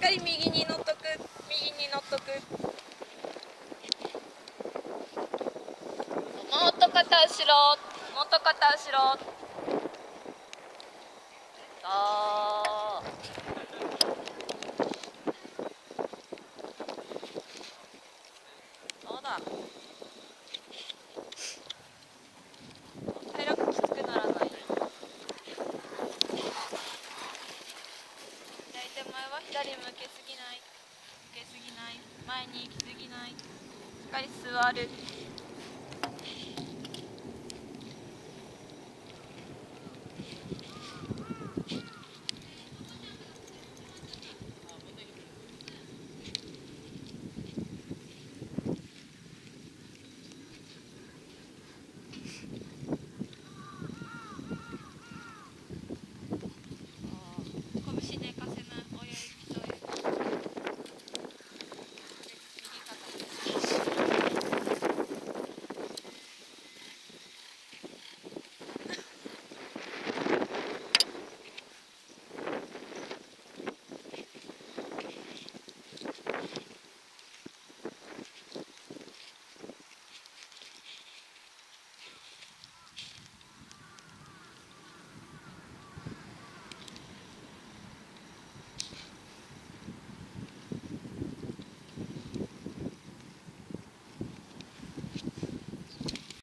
かり右に乗っとく、右に乗っとく。もっと肩後ろ、もっと肩後ろ。そうだ。体力きつくならない。左手前は左向けすぎない。向けすぎない。前に行きすぎない。しっかり座る。